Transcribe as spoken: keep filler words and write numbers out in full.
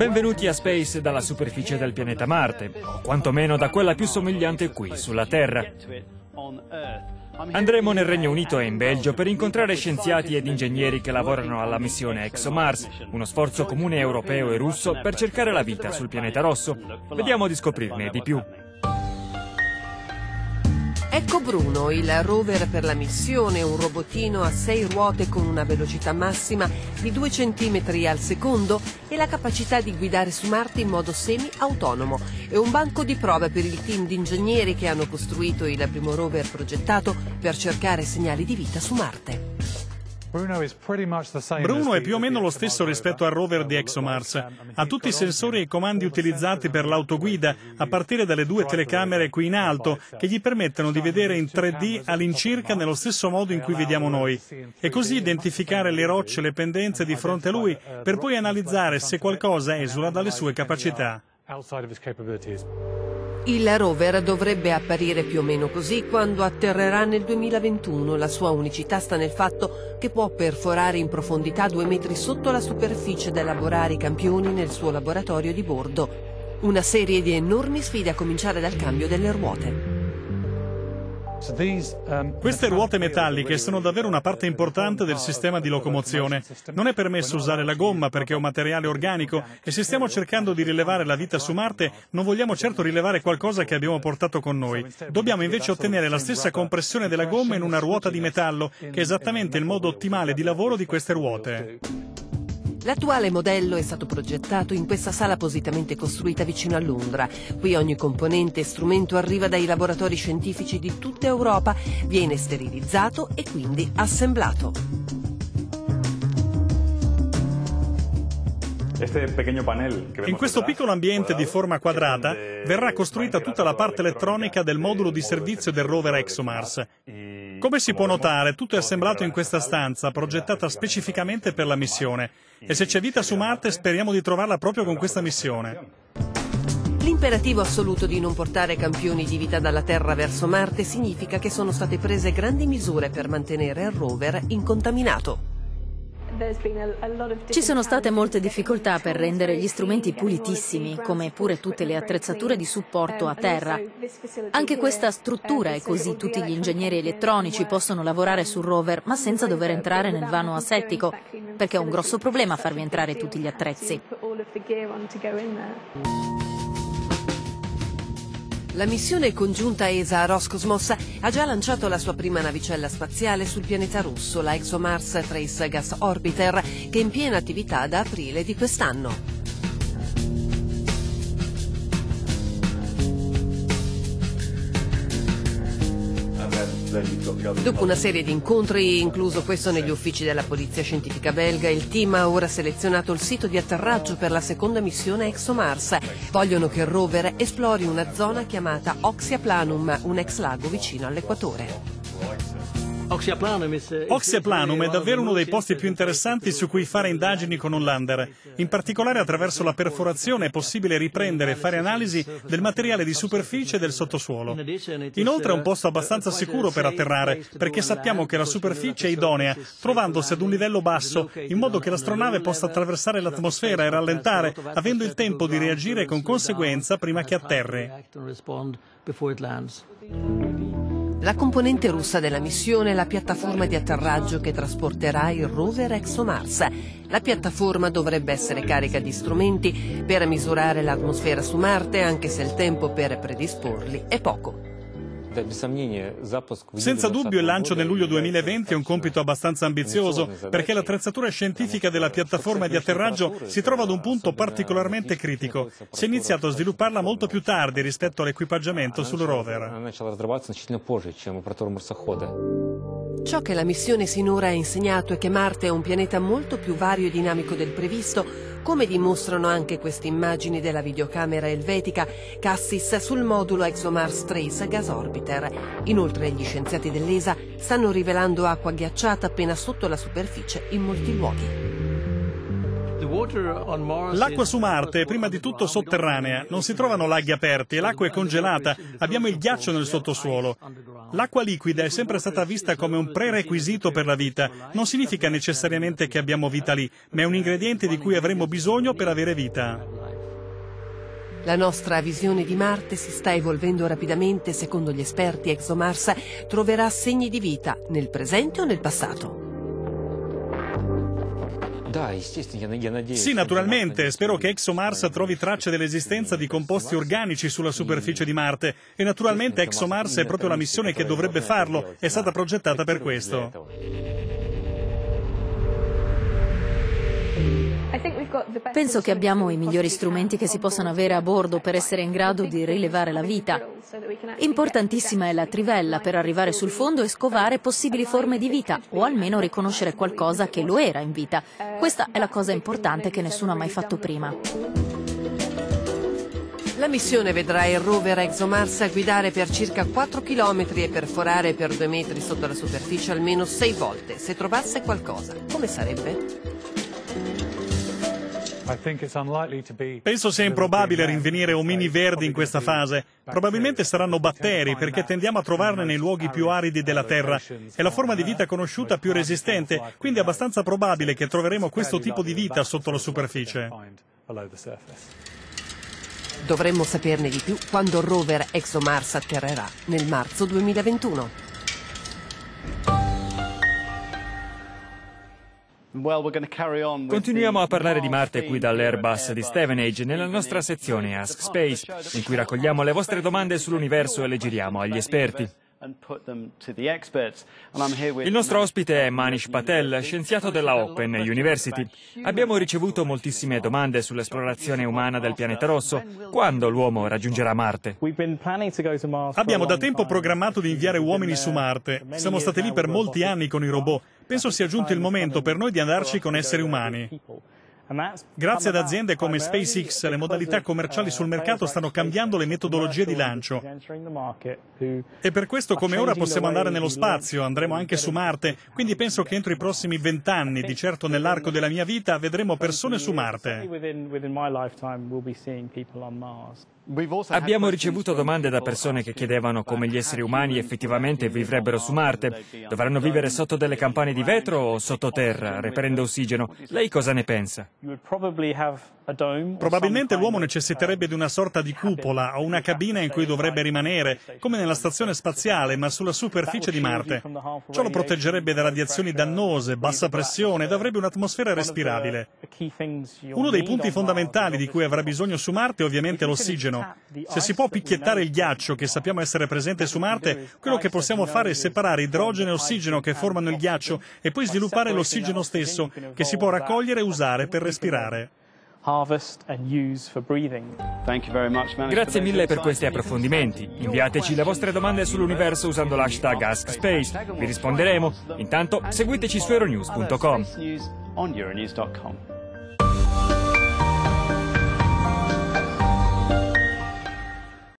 Benvenuti a Space dalla superficie del pianeta Marte, o quantomeno da quella più somigliante qui, sulla Terra. Andremo nel Regno Unito e in Belgio per incontrare scienziati ed ingegneri che lavorano alla missione ExoMars, uno sforzo comune europeo e russo per cercare la vita sul pianeta rosso. Vediamo di scoprirne di più. Ecco Bruno, il rover per la missione, un robottino a sei ruote con una velocità massima di due centimetri al secondo e la capacità di guidare su Marte in modo semi-autonomo. È un banco di prova per il team di ingegneri che hanno costruito il primo rover progettato per cercare segnali di vita su Marte. Bruno è più o meno lo stesso rispetto al rover di ExoMars. Ha tutti i sensori e i comandi utilizzati per l'autoguida, a partire dalle due telecamere qui in alto, che gli permettono di vedere in tre D all'incirca nello stesso modo in cui vediamo noi, e così identificare le rocce e le pendenze di fronte a lui, per poi analizzare se qualcosa esula dalle sue capacità. Il rover dovrebbe apparire più o meno così quando atterrerà nel duemilaventuno. La sua unicità sta nel fatto che può perforare in profondità due metri sotto la superficie ed elaborare i campioni nel suo laboratorio di bordo. Una serie di enormi sfide a cominciare dal cambio delle ruote. Queste ruote metalliche sono davvero una parte importante del sistema di locomozione. Non è permesso usare la gomma perché è un materiale organico e se stiamo cercando di rilevare la vita su Marte non vogliamo certo rilevare qualcosa che abbiamo portato con noi. Dobbiamo invece ottenere la stessa compressione della gomma in una ruota di metallo, che è esattamente il modo ottimale di lavoro di queste ruote. L'attuale modello è stato progettato in questa sala appositamente costruita vicino a Londra. Qui ogni componente e strumento arriva dai laboratori scientifici di tutta Europa, viene sterilizzato e quindi assemblato. In questo piccolo ambiente di forma quadrata verrà costruita tutta la parte elettronica del modulo di servizio del rover ExoMars. Come si può notare, tutto è assemblato in questa stanza, progettata specificamente per la missione. E se c'è vita su Marte, speriamo di trovarla proprio con questa missione. L'imperativo assoluto di non portare campioni di vita dalla Terra verso Marte significa che sono state prese grandi misure per mantenere il rover incontaminato. Ci sono state molte difficoltà per rendere gli strumenti pulitissimi, come pure tutte le attrezzature di supporto a terra. Anche questa struttura è così tutti gli ingegneri elettronici possono lavorare sul rover, ma senza dover entrare nel vano asettico, perché è un grosso problema farvi entrare tutti gli attrezzi. La missione congiunta E S A-Roscosmos ha già lanciato la sua prima navicella spaziale sul pianeta rosso, la ExoMars Trace Gas Orbiter, che è in piena attività da aprile di quest'anno. Dopo una serie di incontri, incluso questo negli uffici della polizia scientifica belga, il team ha ora selezionato il sito di atterraggio per la seconda missione ExoMars. Vogliono che il rover esplori una zona chiamata Oxia Planum, un ex lago vicino all'equatore. Oxia Planum è davvero uno dei posti più interessanti su cui fare indagini con un lander. In particolare attraverso la perforazione è possibile riprendere e fare analisi del materiale di superficie e del sottosuolo. Inoltre è un posto abbastanza sicuro per atterrare, perché sappiamo che la superficie è idonea, trovandosi ad un livello basso, in modo che l'astronave possa attraversare l'atmosfera e rallentare, avendo il tempo di reagire con conseguenza prima che atterri. La componente russa della missione è la piattaforma di atterraggio che trasporterà il rover ExoMars. La piattaforma dovrebbe essere carica di strumenti per misurare l'atmosfera su Marte, anche se il tempo per predisporli è poco. Senza dubbio il lancio nel luglio duemilaventi è un compito abbastanza ambizioso, perché l'attrezzatura scientifica della piattaforma di atterraggio si trova ad un punto particolarmente critico. Si è iniziato a svilupparla molto più tardi rispetto all'equipaggiamento sul rover. Ciò che la missione sinora ha insegnato è che Marte è un pianeta molto più vario e dinamico del previsto, come dimostrano anche queste immagini della videocamera elvetica Cassis sul modulo ExoMars Trace Gas Orbiter. Inoltre gli scienziati dell'E S A stanno rivelando acqua ghiacciata appena sotto la superficie in molti luoghi. L'acqua su Marte è prima di tutto sotterranea, non si trovano laghi aperti e l'acqua è congelata, abbiamo il ghiaccio nel sottosuolo. L'acqua liquida è sempre stata vista come un prerequisito per la vita. Non significa necessariamente che abbiamo vita lì, ma è un ingrediente di cui avremo bisogno per avere vita. La nostra visione di Marte si sta evolvendo rapidamente. Secondo gli esperti, ExoMars troverà segni di vita nel presente o nel passato. Sì, naturalmente. Spero che ExoMars trovi tracce dell'esistenza di composti organici sulla superficie di Marte. E naturalmente ExoMars è proprio la missione che dovrebbe farlo. È stata progettata per questo. Penso che abbiamo i migliori strumenti che si possano avere a bordo per essere in grado di rilevare la vita. Importantissima è la trivella per arrivare sul fondo e scovare possibili forme di vita, o almeno riconoscere qualcosa che lo era in vita. Questa è la cosa importante che nessuno ha mai fatto prima. La missione vedrà il rover ExoMars guidare per circa quattro chilometri e perforare per due metri sotto la superficie almeno sei volte. Se trovasse qualcosa, come sarebbe? Penso sia improbabile rinvenire omini verdi in questa fase. Probabilmente saranno batteri, perché tendiamo a trovarne nei luoghi più aridi della Terra. È la forma di vita conosciuta più resistente, quindi è abbastanza probabile che troveremo questo tipo di vita sotto la superficie. Dovremmo saperne di più quando il rover ExoMars atterrerà nel marzo duemilaventuno. Continuiamo a parlare di Marte qui dall'Airbus di Stevenage nella nostra sezione Ask Space, in cui raccogliamo le vostre domande sull'universo e le giriamo agli esperti. Il nostro ospite è Manish Patel, scienziato della Open University. Abbiamo ricevuto moltissime domande sull'esplorazione umana del pianeta rosso. Quando l'uomo raggiungerà Marte? Abbiamo da tempo programmato di inviare uomini su Marte. Siamo stati lì per molti anni con i robot. Penso sia giunto il momento per noi di andarci con esseri umani. Grazie ad aziende come SpaceX, le modalità commerciali sul mercato stanno cambiando le metodologie di lancio. E per questo, come ora, possiamo andare nello spazio, andremo anche su Marte, quindi penso che entro i prossimi vent'anni, di certo nell'arco della mia vita, vedremo persone su Marte. Abbiamo ricevuto domande da persone che chiedevano come gli esseri umani effettivamente vivrebbero su Marte. Dovranno vivere sotto delle campane di vetro o sottoterra, reperendo ossigeno. Lei cosa ne pensa? Probabilmente l'uomo necessiterebbe di una sorta di cupola o una cabina in cui dovrebbe rimanere, come nella stazione spaziale, ma sulla superficie di Marte. Ciò lo proteggerebbe da radiazioni dannose, bassa pressione ed avrebbe un'atmosfera respirabile. Uno dei punti fondamentali di cui avrà bisogno su Marte è ovviamente l'ossigeno. Se si può picchiettare il ghiaccio che sappiamo essere presente su Marte, quello che possiamo fare è separare idrogeno e ossigeno che formano il ghiaccio e poi sviluppare l'ossigeno stesso, che si può raccogliere e usare per respirare. Grazie mille per questi approfondimenti. Inviateci le vostre domande sull'universo usando l'hashtag AskSpace. Vi risponderemo. Intanto seguiteci su euronews punto com.